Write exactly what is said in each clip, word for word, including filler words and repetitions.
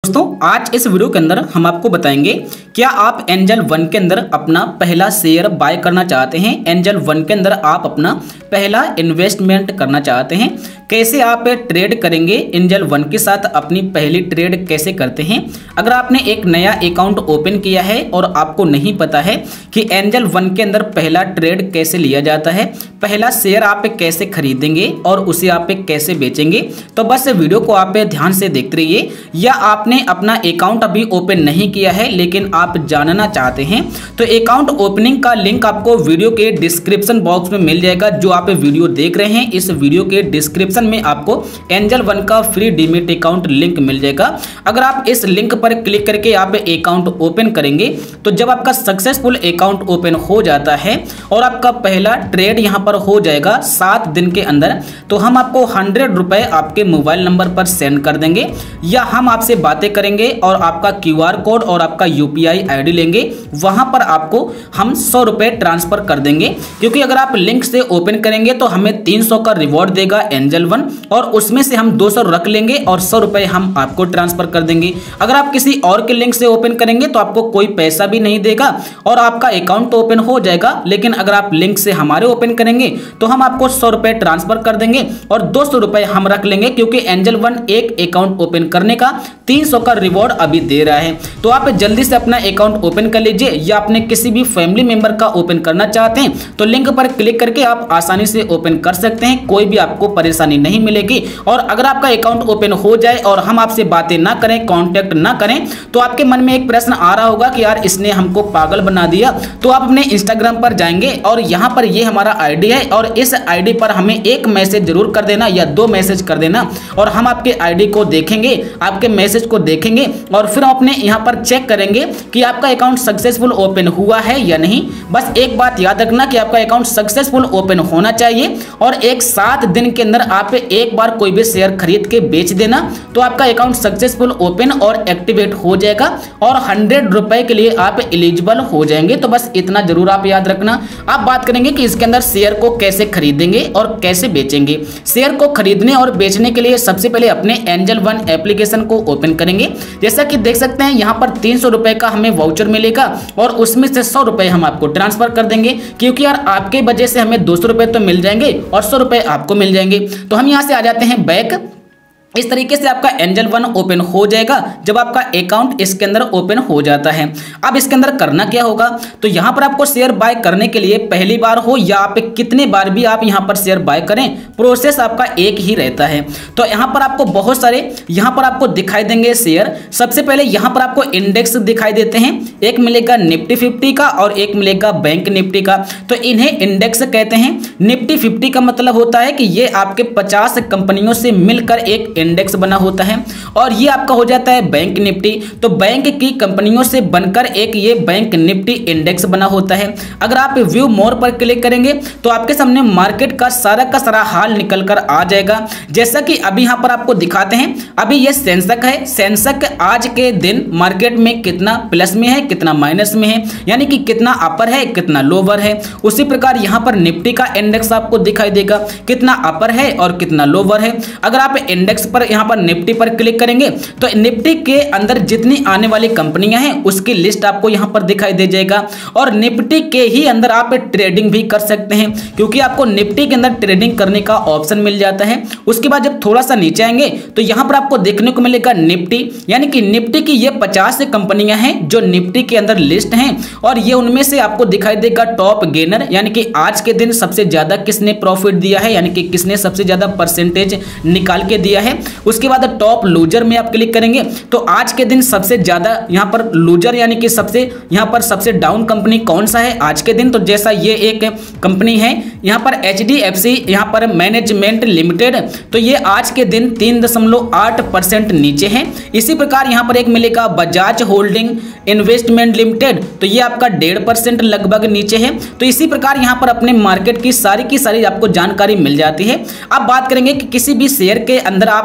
दोस्तों आज इस वीडियो के अंदर हम आपको बताएंगे क्या आप एंजल वन के अंदर अपना पहला शेयर बाय करना चाहते हैं। एंजल वन के अंदर आप अपना पहला इन्वेस्टमेंट करना चाहते हैं, कैसे आप ट्रेड करेंगे, एंजल वन के साथ अपनी पहली ट्रेड कैसे करते हैं। अगर आपने एक नया अकाउंट ओपन किया है और आपको नहीं पता है कि एंजल वन के अंदर पहला ट्रेड कैसे लिया जाता है, पहला शेयर आप कैसे खरीदेंगे और उसे आप कैसे बेचेंगे, तो बस वीडियो को आप ध्यान से देखते रहिए। या आपने अपना अकाउंट अभी ओपन नहीं किया है लेकिन आप जानना चाहते हैं तो अकाउंट ओपनिंग का लिंक आपको वीडियो के डिस्क्रिप्शन बॉक्स में मिल जाएगा। जो आप वीडियो देख रहे हैं इस वीडियो के डिस्क्रिप्शन में आपको एंजल वन का फ्री डीमेट अकाउंट लिंक मिल जाएगा। अगर आप इस लिंक पर क्लिक करके आप अकाउंट ओपन करेंगे तो जब आपका सक्सेसफुल अकाउंट ओपन हो जाता है और आपका पहला ट्रेड यहां पर हो जाएगा सात दिन के अंदर, तो हम आपको हंड्रेड रुपए आपके मोबाइल नंबर पर सेंड कर देंगे या हम आपसे बातें करेंगे और आपका क्यू आर कोड और आपका यूपीआई आईडी लेंगे, वहां पर आपको हम सौ रुपए ट्रांसफर कर देंगे। क्योंकि अगर आप लिंक से ओपन करेंगे तो हमें तीन सौ का रिवॉर्ड देगा एंजल वन और उसमें से हम दो सौ रख लेंगे और सौ रुपए हम आपको ट्रांसफर कर देंगे। अगर आप किसी और के लिंक से ओपन करेंगे तो आपको कोई पैसा भी नहीं देगा और आपका अकाउंट ओपन हो जाएगा। लेकिन अगर आप लिंक से हमारे ओपन करेंगे तो हम आपको सौ रुपए ट्रांसफर कर देंगे और दो सौ रुपए हम रख लेंगे, क्योंकि एंजल वन एक अकाउंट ओपन करने का तीन सौ का रिवॉर्ड अभी दे रहा है। तो आप जल्दी से अपना अकाउंट ओपन कर लीजिए या अपने किसी भी फैमिली मेंबर का ओपन करना चाहते हैं तो लिंक पर क्लिक करके आप आसानी से ओपन कर सकते हैं, कोई भी आपको परेशानी नहीं मिलेगी। और अगर आपका अकाउंट ओपन हो जाए और हम आपसे बातें ना करें, कांटेक्ट ना करें, तो आपके मन में एक प्रश्न आ रहा होगा कि यार इसने हमको पागल बना दिया। तो आप अपने इंस्टाग्राम पर जाएंगे और यहां पर ये हमारा आईडी है और इस आईडी पर हमें एक मैसेज जरूर कर देना या दो मैसेज कर देना और हम आपके आईडी को देखेंगे, आपके मैसेज को देखेंगे और फिर अपने यहां पर चेक करेंगे कि आपका अकाउंट सक्सेसफुल ओपन हुआ है या नहीं। बस एक बात याद रखना कि आपका अकाउंट सक्सेसफुल ओपन होना चाहिए और एक सात दिन के अंदर आप एक बार कोई भी शेयर खरीद के बेच देना तो आपका अकाउंट सक्सेसफुल ओपन और एक्टिवेट हो जाएगा और हंड्रेड रुपए के लिए आप एलिजिबल हो जाएंगे। तो बस इतना जरूर आप याद रखना। आप बात करेंगे कि इसके अंदर शेयर को कैसे खरीदेंगे और कैसे बेचेंगे। शेयर को खरीदने और बेचने के लिए सबसे पहले अपने एंजल वन एप्लीकेशन को ओपन करेंगे। जैसा कि देख सकते हैं यहाँ पर तीन सौ रुपए का हमें वाउचर मिलेगा और उसमें से सौ रुपए हम आपको ट्रांसफर कर देंगे, क्योंकि यार आपके वजह से हमें दो सौ रुपए तो मिल जाएंगे और सौ रुपए आपको मिल जाएंगे। तो हम यहाँ से आ जाते हैं बैक। इस तरीके से आपका एंजल वन ओपन हो जाएगा जब आपका अकाउंट इसके अंदर ओपन हो जाता है। अब इसके अंदर करना क्या होगा, तो यहां पर आपको शेयर बाय करने के लिए पहली बार हो या आप कितने बार भी आप यहां पर शेयर बाय करें, प्रोसेस आपका एक ही रहता है। तो यहां पर आपको बहुत सारे यहां पर आपको दिखाई देंगे शेयर। सबसे पहले यहां पर आपको इंडेक्स दिखाई देते हैं, एक मिलेगा निफ्टी फिफ्टी का और एक मिलेगा बैंक निफ्टी का। तो इन्हें इंडेक्स कहते हैं। निफ्टी फिफ्टी का मतलब होता है कि ये आपके पचास कंपनियों से मिलकर एक इंडेक्स बना होता है और ये आपका हो जाता है बैंक निफ्टी। तो बैंक की कंपनियों से बनकर एक ये बैंक निफ्टी इंडेक्स बना होता है। अगर आप व्यू मोर पर क्लिक करेंगे तो आपके सामने मार्केट का सारा का सारा हाल निकल कर आ जाएगा। जैसा कि अभी यहां पर आपको दिखाते हैं, अभी ये सेंसेक्स है। सेंसेक्स आज के दिन मार्केट में कितना प्लस में है, कितना माइनस में है, यानी कि कितना अपर है, कितना लोअर है। उसी प्रकार यहां पर निफ्टी का इंडेक्स आपको दिखाई देगा, कितना अपर है और कितना लोअर है। अगर आप इंडेक्स पर यहां पर निफ्टी पर क्लिक करेंगे तो निफ्टी के अंदर जितनी आने वाली कंपनियां हैं उसकी लिस्ट आपको यहां पर दिखाई दे जाएगा और निफ्टी के ही अंदर आप ट्रेडिंग भी कर सकते हैं, क्योंकि आपको निफ्टी के अंदर ट्रेडिंग करने का ऑप्शन मिल जाता है। उसके बाद जब थोड़ा सा नीचे आएंगे तो यहां पर आपको देखने को मिलेगा निफ्टी, यानी कि निफ्टी की ये पचास कंपनियां हैं जो निफ्टी के अंदर लिस्ट हैं और ये उनमें से आपको दिखाई देगा टॉप गेनर, यानी कि आज के दिन सबसे ज्यादा किसने प्रॉफिट दिया है, यानी कि किसने सबसे ज्यादा परसेंटेज निकाल के दिया है। उसके बाद टॉप लूजर में आप क्लिक करेंगे तो आज के दिन सबसे ज्यादा यहां पर लूजर यानी कि सबसे यहां पर सबसे डाउन कंपनी कौन सा है आज के दिन, तो जैसा ये एक कंपनी है यहां पर एच डी एफ सी यहां पर मैनेजमेंट लिमिटेड, तो ये आज के दिन तीन दशमलव आठ परसेंट नीचे है। इसी प्रकार यहां पर एक मिलेगा बजाज होल्डिंग इन्वेस्टमेंट लिमिटेड, तो ये आपका डेढ़ परसेंट लगभग नीचे है। तो इसी प्रकार यहां पर अपने मार्केट की सारी की सारी आपको जानकारी मिल जाती है। अब बात करेंगे कि किसी भी शेयर के अंदर आप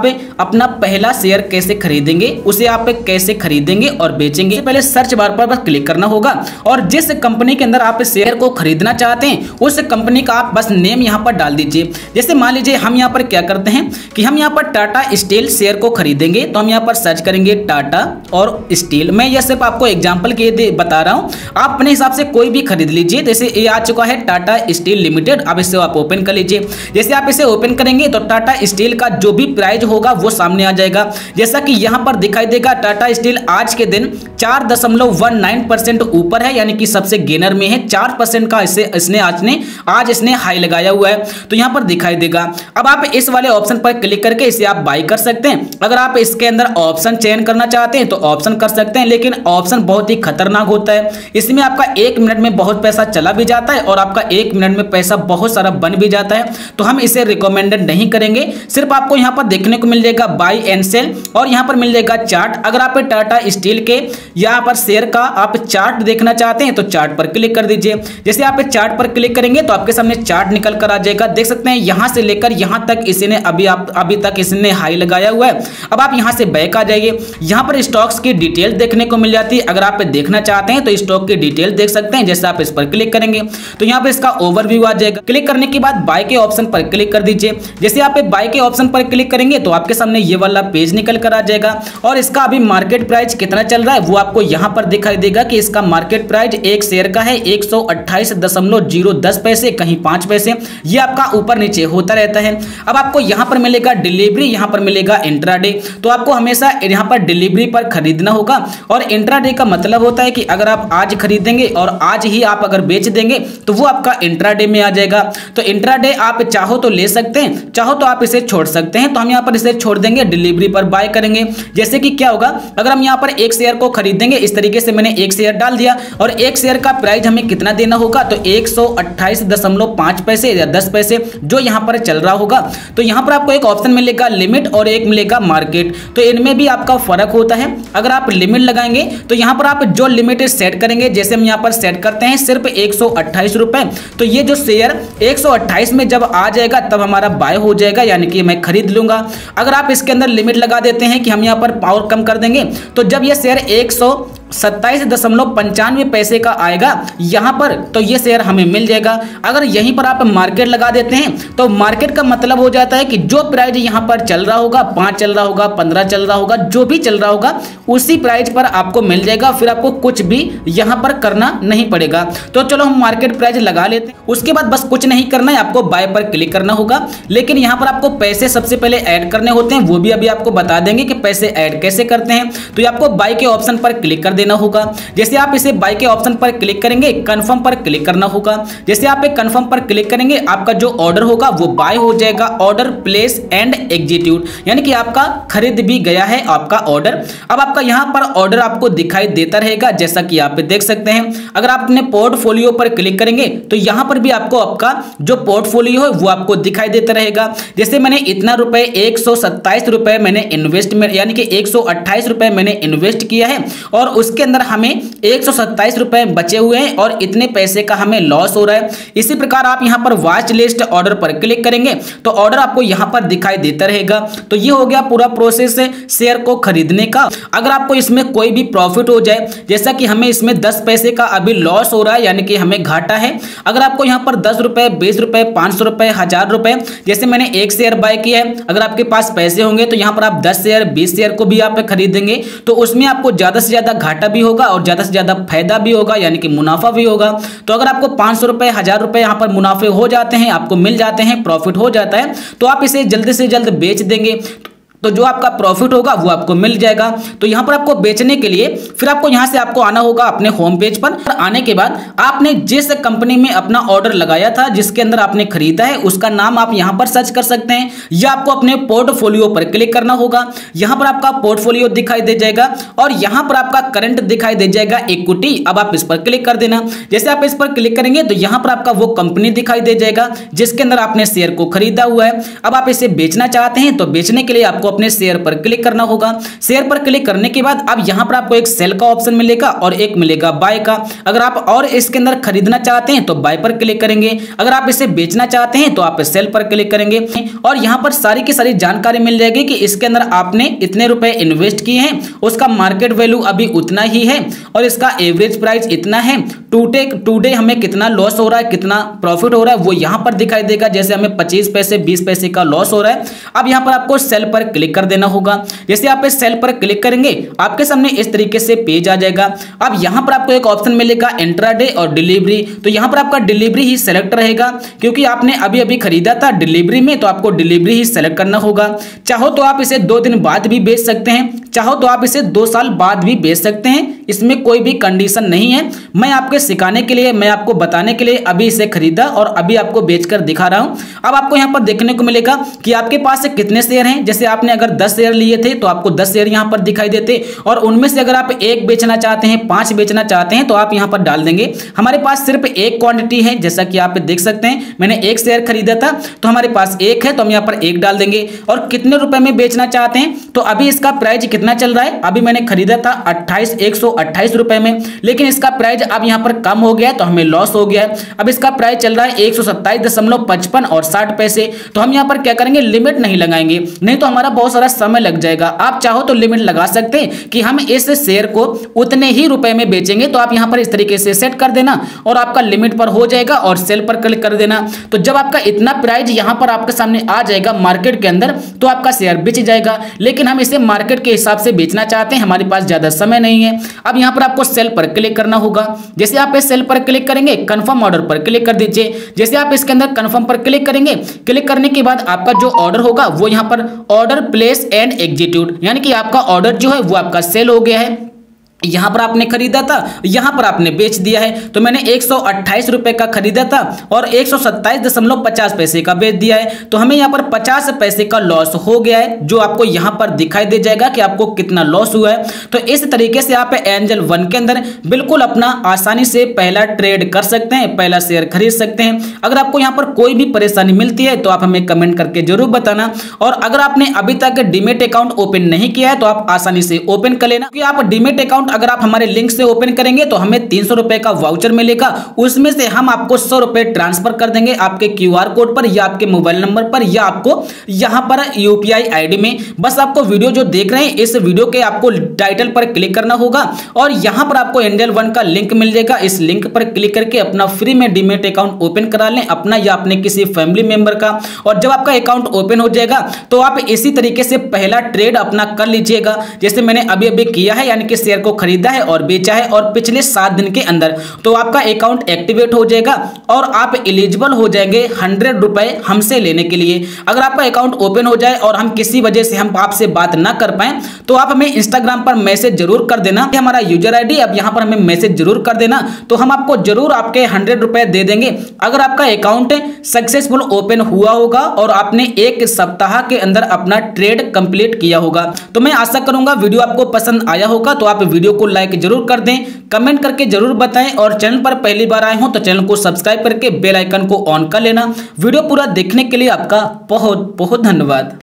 आप अपना पहला शेयर कैसे खरीदेंगे, उसे आप कैसे खरीदेंगे और बेचेंगे। पहले सर्च बार पर बस क्लिक करना होगा और जिस कंपनी के अंदर आप शेयर को खरीदना चाहते हैं उस कंपनी का आप बस नेम यहाँ पर डाल दीजिए। जैसे मान लीजिए हम यहाँ पर क्या करते हैं कि हम यहाँ पर टाटा स्टील शेयर को खरीदेंगे, तो हम यहाँ पर सर्च करेंगे टाटा और स्टील। मैं यह सिर्फ आपको एग्जांपल के बता रहा हूँ, आप अपने हिसाब से कोई भी खरीद लीजिए। जैसे ये आ चुका है टाटा स्टील लिमिटेड, अब इसे आप ओपन कर लीजिए। जैसे आप इसे ओपन करेंगे तो टाटा स्टील का जो भी प्राइस होगा वो सामने आ जाएगा। जैसा कि यहाँ पर दिखाई देगा टाटा स्टील आज के दिन चार दशमलव वन नाइन परसेंट ऊपर है, यानी कि सबसे गेनर में है। चार परसेंट का इसे इसने आज ने आज इसने हाई लगाया हुआ है, तो यहाँ पर दिखाई देगा। अब आप इस वाले ऑप्शन पर क्लिक करके इसे आप बाई कर सकते हैं। अगर आप इसके अंदर ऑप्शन चयन करना चाहते हैं तो ऑप्शन कर सकते हैं, लेकिन ऑप्शन बहुत ही खतरनाक होता है। इसमें आपका एक मिनट में बहुत पैसा चला भी जाता है और आपका एक मिनट में पैसा बहुत सारा बन भी जाता है, तो हम इसे रिकमेंडेड नहीं करेंगे। सिर्फ आपको यहाँ पर देखने को मिल जाएगा बाई एंड सेल और यहाँ पर मिल जाएगा चार्ट। अगर आप टाटा स्टील के यहाँ पर शेयर का आप चार्ट देखना चाहते हैं तो चार्ट पर क्लिक कर दीजिए। जैसे आप चार्ट पर क्लिक करेंगे तो आपके सामने चार्ट निकल कर आ जाएगा। देख सकते हैं यहाँ से लेकर यहाँ तक इसने अभी आप अभी तक इसने हाई लगाया हुआ है। अब आप यहाँ से बैक आ जाइए, यहाँ पर स्टॉक्स की डिटेल देखने को मिल जाती है। अगर आप देखना चाहते हैं तो स्टॉक की डिटेल देख सकते हैं। जैसे आप इस पर क्लिक करेंगे तो यहाँ पर इसका ओवरव्यू आ जाएगा। क्लिक करने के बाद बाय के ऑप्शन पर क्लिक कर दीजिए। जैसे आप बाय के ऑप्शन पर क्लिक करेंगे तो आपके सामने ये वाला पेज निकल कर आ जाएगा और इसका अभी मार्केट प्राइस कितना चल रहा है वो आपको यहाँ पर दिखाई देगा कि इसका मार्केट प्राइस एक शेयर का है एक सौ अट्ठाईस दशमलव जीरो दस पैसे, कहीं पांच पैसे, ये आपका ऊपर नीचे होता रहता है। अब आपको यहाँ पर मिलेगा डिलीवरी, यहाँ पर मिलेगा इंट्राडे, तो आपको हमेशा यहाँ पर डिलीवरी पर खरीदना होगा। और इंट्राडे का मतलब होता है कि अगर आप आज खरीदेंगे और आज ही आप अगर बेच देंगे तो वो आपका इंट्राडे में आ जाएगा। तो इंट्राडे आप चाहो तो ले सकते हैं, चाहो तो आप इसे छोड़ सकते हैं। तो हम यहाँ पर इसे छोड़ देंगे, डिलीवरी पर बाय करेंगे। जैसे कि क्या होगा, अगर हम यहाँ पर एक शेयर को खरीदेंगे, इस तरीके से मैंने एक शेयर डाल दिया और एक शेयर का प्राइस हमें कितना देना होगा, तो एक सौ अट्ठाईस दशमलव पांच पैसे या दस पैसे जो यहाँ पर चल रहा होगा। तो यहाँ पर आपको एक ऑप्शन मिलेगा लिमिट और एक मिलेगा मार्केट, तो इनमें भी आपका फर्क होता है। अगर आप लिमिट लगाएंगे तो यहाँ पर आप जो लिमिट सेट करेंगे, जैसे हम यहाँ पर सेट करते हैं सिर्फ एक सौ अट्ठाईस रुपए, तो ये जो शेयर एक सौ अट्ठाईस में जब आ जाएगा तब हमारा बाय हो जाएगा, यानी कि मैं खरीद लूंगा। अगर आप इसके अंदर लिमिट लगा देते हैं कि हम यहाँ पर पावर कम कर देंगे, तो जब ये शेयर एक सौ सत्ताईस दशमलव पंचानवे पैसे का आएगा यहाँ पर, तो ये शेयर हमें मिल जाएगा। अगर यहीं पर आप मार्केट लगा देते हैं तो मार्केट का मतलब हो जाता है कि जो प्राइस यहाँ पर चल रहा होगा, पाँच चल रहा होगा, पंद्रह चल रहा होगा, जो भी चल रहा होगा उसी प्राइस पर आपको मिल जाएगा। फिर आपको कुछ भी यहाँ पर करना नहीं पड़ेगा। तो चलो हम मार्केट प्राइस लगा लेते हैं। उसके बाद बस कुछ नहीं करना है, आपको बाय पर क्लिक करना होगा। लेकिन यहाँ पर आपको पैसे सबसे पहले ऐड करने होते हैं, वो भी अभी आपको बता देंगे कि पैसे ऐड कैसे करते हैं। तो आपको बाय के ऑप्शन पर क्लिक कर देना होगा। जैसे आप इसे बाय के ऑप्शन पर क्लिक करेंगे, कंफर्म पर क्लिक करना होगा। जैसे आप एक कंफर्म पर क्लिक करेंगे, आपका जो ऑर्डर होगा वो बाय हो जाएगा। ऑर्डर प्लेस एंड एग्जीक्यूट, यानी कि आपका खरीद भी गया है आपका ऑर्डर। अब आपका यहाँ पर ऑर्डर आपको दिखाई देता रहेगा, जैसा कि आप देख सकते हैं। अगर आप अपने पोर्टफोलियो पर क्लिक करेंगे तो यहाँ पर भी आपको आपका जो पोर्टफोलियो है वो आपको दिखाई देता रहेगा। जैसे मैंने इतना रुपए एक सौ सत्ताईस रुपए मैंने इन्वेस्टमेंट, यानी कि एक सौ अट्ठाईस रुपए मैंने इन्वेस्ट किया है और उसके अंदर हमें एक सौ सत्ताईस रुपए बचे हुए हैं और इतने पैसे का हमें लॉस हो रहा है। इसी प्रकार आप यहां पर वॉच लिस्ट ऑर्डर पर क्लिक करेंगे तो ऑर्डर आपको यहां पर दिखाई देता रहेगा। तो ये हो गया पूरा प्रोसेस शेयर को खरीदने का। अगर आपको इसमें कोई भी प्रॉफिट हो जाए, जैसा कि हमें इसमें दस पैसे का अभी लॉस हो रहा है, यानी कि हमें घाटा है। अगर आपको यहां पर दस रुपए, बीस रुपए, पांच सौ रुपए, हजार रुपए, जैसे मैंने एक शेयर बाय किया है, अगर आपके पास पैसे होंगे तो यहां पर आप दस शेयर, बीस शेयर को भी आप खरीदेंगे तो उसमें आपको ज्यादा से ज्यादा घाटा भी होगा और ज्यादा से ज्यादा फायदा भी होगा, यानी कि मुनाफा भी होगा। तो अगर आपको पांच सौ रुपए, हजार रुपए यहां पर मुनाफे हो जाते हैं, आपको मिल जाते हैं, प्रॉफिट हो जाता है, तो आप इसे जल्द से जल्द बेच देंगे तो जो आपका प्रॉफिट होगा वो आपको मिल जाएगा। तो यहाँ पर आपको बेचने के लिए फिर आपको यहाँ से आपको आना होगा अपने होम पेज पर। आने के बाद आपने जिस कंपनी में अपना ऑर्डर लगाया था, जिसके अंदर आपने खरीदा है, उसका नाम आप यहाँ पर सर्च कर सकते हैं या आपको अपने पोर्टफोलियो पर क्लिक करना होगा। यहाँ पर आपका पोर्टफोलियो दिखाई दे जाएगा और यहाँ पर आपका करंट दिखाई दे जाएगा, इक्विटी। अब आप इस पर क्लिक कर देना। जैसे आप इस पर क्लिक करेंगे तो यहाँ पर आपका वो कंपनी दिखाई दे जाएगा जिसके अंदर आपने शेयर को खरीदा हुआ है। अब आप इसे बेचना चाहते हैं तो बेचने के लिए आपको अपने शेयर पर क्लिक करना होगा। शेयर पर क्लिक करने के बाद अब यहाँ पर आपको एक सेल का ऑप्शन मिलेगा और एक मिलेगा बाय का। अगर आप और इसके अंदर खरीदना चाहते हैं तो बाय पर क्लिक करेंगे, अगर आप इसे बेचना चाहते हैं तो आप सेल पर क्लिक करेंगे और यहाँ पर सारी की सारी जानकारी मिल जाएगी कि इसके अंदर आपने इतने रुपए इन्वेस्ट किए हैं, उसका मार्केट वैल्यू अभी उतना ही है और इसका एवरेज प्राइस इतना है। टूडे टूडे हमें कितना लॉस हो रहा है, कितना प्रॉफिट हो रहा है वो यहाँ पर दिखाई देगा। जैसे हमें पच्चीस पैसे बीस पैसे का लॉस हो रहा है। अब यहाँ पर आपको सेल पर क्लिक कर देना होगा। जैसे आप इस सेल पर क्लिक करेंगे आपके सामने इस तरीके से पेज आ जाएगा। अब यहाँ पर आपको एक ऑप्शन मिलेगा इंट्राडे और डिलीवरी, तो यहाँ पर आपका डिलीवरी ही सेलेक्ट रहेगा क्योंकि आपने अभी अभी खरीदा था डिलीवरी में, तो आपको डिलीवरी ही सेलेक्ट करना होगा। चाहो तो आप इसे दो दिन बाद भी बेच सकते हैं, चाहो तो आप इसे दो साल बाद भी बेच सकते हैं, इसमें कोई भी कंडीशन नहीं है। मैं आपके सिखाने के लिए, मैं आपको बताने के लिए अभी इसे खरीदा और अभी आपको बेचकर दिखा रहा हूं। अब आपको यहां पर देखने को मिलेगा कि आपके पास कितने शेयर हैं। जैसे आपने अगर दस शेयर लिए थे तो आपको दस शेयर यहां पर दिखाई देते और उनमें से अगर आप एक बेचना चाहते हैं, पांच बेचना चाहते हैं तो आप यहां पर डाल देंगे। हमारे पास सिर्फ एक क्वांटिटी है, जैसा कि आप देख सकते हैं मैंने एक शेयर खरीदा था तो हमारे पास एक है तो हम यहां पर एक डाल देंगे। और कितने रुपए में बेचना चाहते हैं तो अभी इसका प्राइस कितना चल रहा है, अभी मैंने खरीदा था अट्ठाईस एक सौ अट्ठाईस रुपए में, लेकिन इसका प्राइस अब यहां पर कम हो गया है तो हमें लॉस हो गया है। अब इसका प्राइस चल रहा है एक सौ सत्ताईस दशमलव पचपन और साठ पैसे। तो हम यहां पर क्या करेंगे, लिमिट नहीं लगाएंगे, नहीं तो हमारा बहुत सारा समय लग जाएगा। आप चाहो तो लिमिट लगा सकते हैं कि हम इस शेयर को उतने ही रुपए में बेचेंगे, तो आप यहां पर इस तरीके से सेट कर देना और आपका लिमिट पर हो जाएगा और सेल पर क्लिक कर देना। तो जब आपका इतना प्राइस यहां पर आपके सामने आ जाएगा मार्केट के अंदर तो आपका शेयर बिक जाएगा। लेकिन हम इसे मार्केट के हिसाब से बेचना चाहते हैं, हमारे पास ज्यादा समय नहीं है। अब यहां पर आपको सेल पर क्लिक करना होगा। जैसे आप इस सेल पर क्लिक करेंगे कंफर्म ऑर्डर पर क्लिक कर दीजिए। जैसे आप इसके अंदर कंफर्म पर क्लिक करेंगे, क्लिक करने के बाद आपका जो ऑर्डर होगा वो यहां पर ऑर्डर प्लेस एंड एग्जीक्यूट, यानी कि आपका ऑर्डर जो है वो आपका सेल हो गया है। यहां पर आपने खरीदा था, यहां पर आपने बेच दिया है। तो मैंने एक सौ अट्ठाईस रुपए का खरीदा था और एक सौ सत्ताईस दशमलव पचास पैसे का बेच दिया है, तो हमें यहां पर पचास पैसे का लॉस हो गया है, जो आपको यहां पर दिखाई दे जाएगा कि आपको कितना लॉस हुआ है। तो इस तरीके से आप एंजल वन के अंदर बिल्कुल अपना आसानी से पहला ट्रेड कर सकते हैं, पहला शेयर खरीद सकते हैं। अगर आपको यहां पर कोई भी परेशानी मिलती है तो आप हमें कमेंट करके जरूर बताना। और अगर आपने अभी तक डीमेट अकाउंट ओपन नहीं किया है तो आप आसानी से ओपन कर लेना, क्योंकि आप डीमेट अकाउंट अगर आप हमारे लिंक से ओपन करेंगे तो हमें तीन सौ रुपए का वाउचर मिलेगा, उसमें से हम आपको सौ रुपए ट्रांसफर कर देंगे आपके क्यूआर कोड पर या आपके मोबाइल नंबर पर या आपको यहां पर यूपीआई आईडी में। बस आपको वीडियो जो देख रहे हैं इस वीडियो के आपको टाइटल पर क्लिक करना होगा और यहां पर आपको एंजल वन का लिंक मिल जाएगा। इस लिंक पर क्लिक करके अपना फ्री में डीमेट अकाउंट ओपन करा लें, अपना या अपने किसी फैमिली मेंबर का। और जब आपका अकाउंट ओपन हो जाएगा तो आप इसी तरीके से पहला ट्रेड अपना कर लीजिएगा, जैसे मैंने अभी अभी किया है, यानी कि शेयर को खरीदा है और बेचा है और पिछले सात दिन के अंदर तो आपका अकाउंट एक्टिवेट हो जाएगा और आप एलिजिबल हो जाएंगे हंड्रेड रुपए हमसे लेने के लिए। अगर आपका अकाउंट ओपन हो जाए और हम किसी वजह से हम आपसे बात ना कर पाए तो आप हमें इंस्टाग्राम पर मैसेज जरूर कर देना, हमारा यूजर आईडी, अब यहां पर हमें मैसेज जरूर कर देना, तो हम आपको जरूर आपके हंड्रेड रुपए दे देंगे अगर आपका अकाउंट सक्सेसफुल ओपन हुआ होगा और आपने एक सप्ताह के अंदर अपना ट्रेड कंप्लीट किया होगा। तो मैं आशा करूंगा वीडियो आपको पसंद आया होगा, तो आप वीडियो को लाइक जरूर कर दें, कमेंट करके जरूर बताएं और चैनल पर पहली बार आए हो तो चैनल को सब्सक्राइब करके बेल आइकन को ऑन कर लेना। वीडियो पूरा देखने के लिए आपका बहुत बहुत धन्यवाद।